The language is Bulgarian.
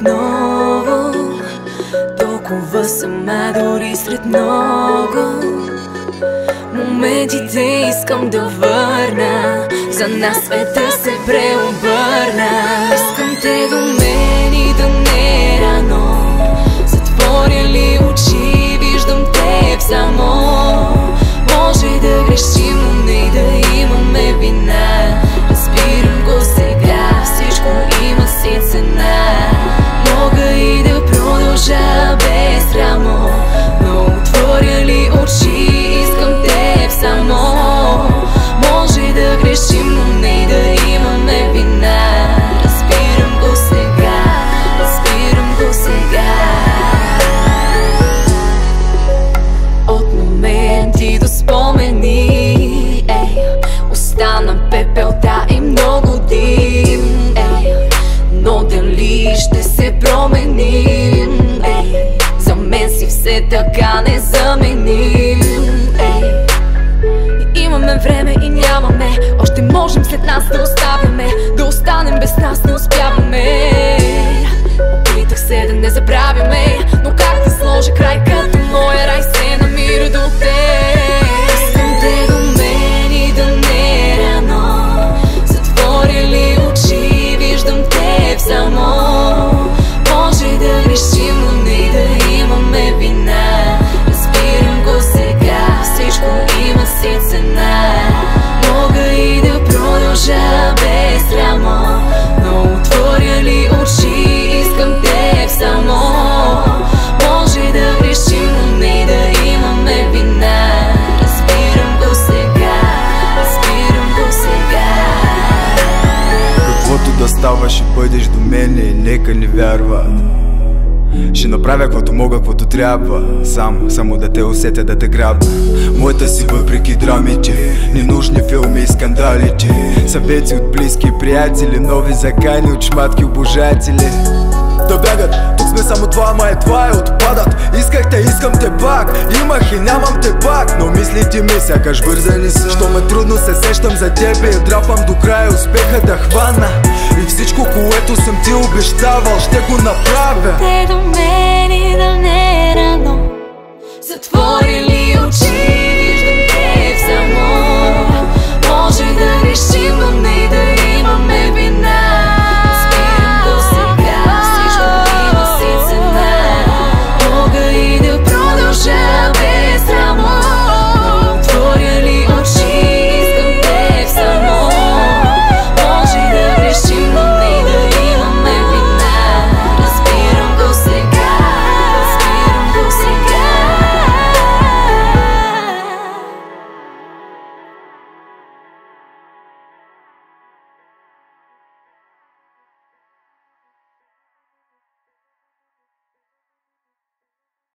отново. Толкова сама дори сред много моментите искам да върна. За нас света се преобърна. Искам те до мен и да не е рано. Затворя ли очи, виждам теб само. Може да грешим, но не да имаме вина. Разбирам го сега, всичко има си цена. Мога и да продължа без рамо, но отворя ли очи, искам теб само. Може да грешим, но не да имаме вина. Разбирам го сега, разбирам го сега. От моменти до спомени, остана пепелта и много дим, но дали ще се променим? За мен си все така незаменим. Имаме време и нямаме, още можем след нас да оставяме. Да останем без нас не успяваме. Опитах се да не забравяме, но как да сложа край, като моя рай се намира до теб. Искам те до мен и да не е рано. Затворя ли очи, виждам теб само. Може да грешим, но не да имаме вина. Разбирам го сега, всичко има си цена. Мога и да продължа без рамо, но отворя ли очи, искам теб само. Може да грешим, но не да имаме вина. Разбирам го сега, разбирам го сега. Каквото да става, ще бъдеш до мене и нека не вярва. Ще направя каквото мога, каквото трябва. Само да те усетя, да те грабна. Моята си въпреки драмите, ненужни филми и скандалите. Съвети от близки приятели, нови закани от шматки обожатели. Да бягат, тук сме само това, ама едва отпадат. Исках те, искам те пак, имах и нямам те пак. Но мислите ми сякаш бързани са. Що ме трудно се сещам за тебе и драпам до края успеха да хвана. И всичко, което съм ти обещавал, ще го направя. Те до мен и да не е рано. Затвори ли очи,